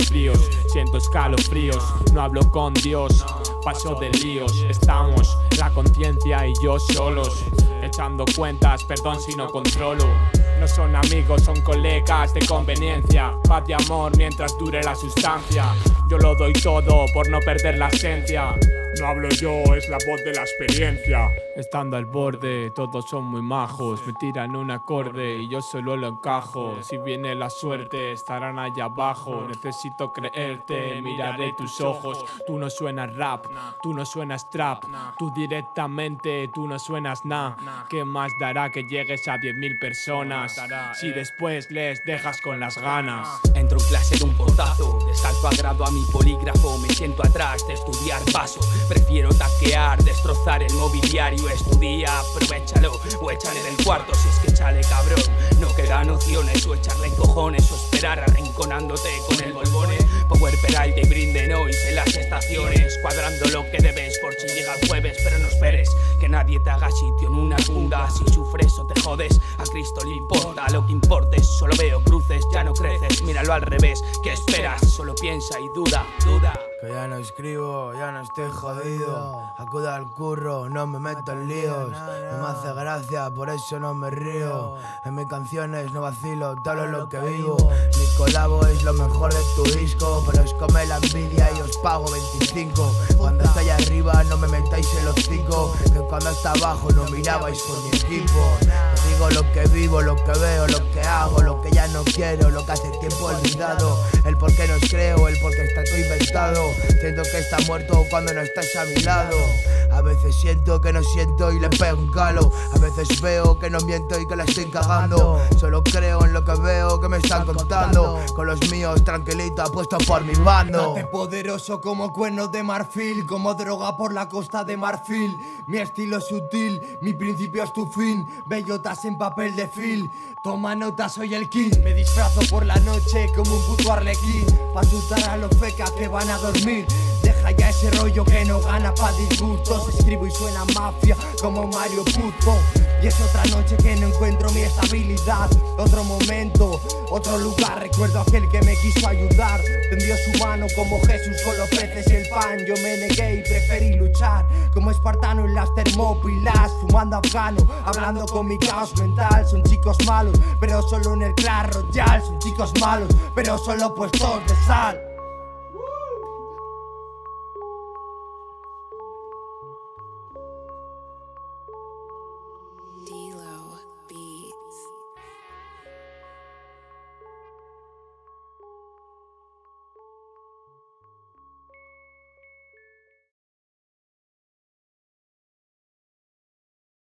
fríos, siento escalofríos. No hablo con Dios, paso de líos. Estamos, la conciencia y yo solos, echando cuentas, perdón si no controlo. No son amigos, son colegas de conveniencia. Paz y amor mientras dure la sustancia. Yo lo doy todo por no perder la esencia. No hablo yo, es la voz de la experiencia. Estando al borde, todos son muy majos. Me tiran un acorde y yo solo lo encajo. Si viene la suerte, estarán allá abajo. Necesito creerte, miraré tus ojos. Tú no suenas rap, tú no suenas trap. Tú directamente, tú no suenas ¿Qué más dará que llegues a 10.000 personas? Si después les dejas con las ganas. Entro en clase de un portazo, descalzo a grado a mi polígrafo. Me siento atrás de estudiar paso. Prefiero taquear, destrozar el mobiliario. Estudia, aprovechalo o échale del cuarto. Si es que échale cabrón, no quedan opciones. O echarle cojones o esperar arrinconándote con el bolbone. Power Peralta y brinden hoy en las estaciones, cuadrando lo que debes por si llega el jueves. Pero no esperes que nadie te haga sitio en una funda. Si sufres o te jodes, a Cristo le importa lo que importes. Solo veo cruces, ya no creces, míralo al revés. ¿Qué esperas? Solo piensa y duda. Que ya no escribo, ya no estoy jodido. Acudo al curro, no me meto en líos. No me hace gracia, por eso no me río. En mis canciones no vacilo, todo lo que vivo. Mi colabo es lo mejor de tu disco, pero os come la envidia y os pago 25. Cuando estoy arriba no me metáis en los 5, que cuando está abajo no mirabais por mi equipo. Te digo lo que vivo, lo que veo, lo que hago, lo que ya no quiero, lo que hace tiempo he olvidado. El por qué no os creo, el por qué está todo inventado. Siento que está muerto cuando no estás a mi lado. A veces siento que no siento y le pego un calo. A veces veo que no miento y que la estoy cagando. Solo creo en lo que veo que me están contando. Con los míos tranquilito apuesto por mi bando. Date poderoso como cuernos de marfil, como droga por la costa de Marfil. Mi estilo es sutil, mi principio es tu fin. Bellotas en papel de fil, toma nota, soy el king. Me disfrazo por la noche como un puto arlequín, pa' asustar a los fecas que van a dormir. Deja ya ese rollo que no gana pa' disgustos. Escribo y suena mafia como Mario Puzo. Y es otra noche que no encuentro mi estabilidad. Otro momento, otro lugar. Recuerdo aquel que me quiso ayudar. Tendió su mano como Jesús con los peces y el pan. Yo me negué y preferí luchar como espartano en las termópilas, fumando afgano, hablando con mi caos mental. Son chicos malos, pero solo en el Clash Royale. Son chicos malos, pero solo puestos de sal.